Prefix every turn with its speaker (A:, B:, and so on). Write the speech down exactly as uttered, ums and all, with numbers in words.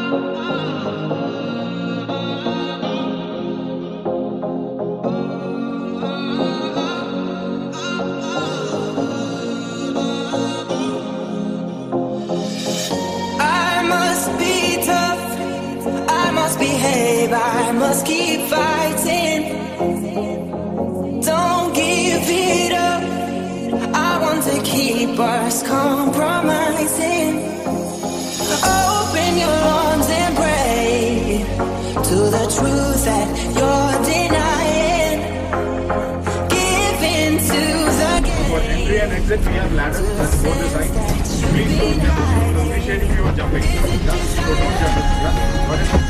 A: Behave, I must keep fighting. Don't give it up. I want to keep us compromising. Open your arms and pray to the truth that you're denying. Give in to the game.
B: For entry and exit, we have ladders that's both the sides. Please don't jump. Appreciate if you are jumping. Yeah? So don't jump. Yeah? Got it?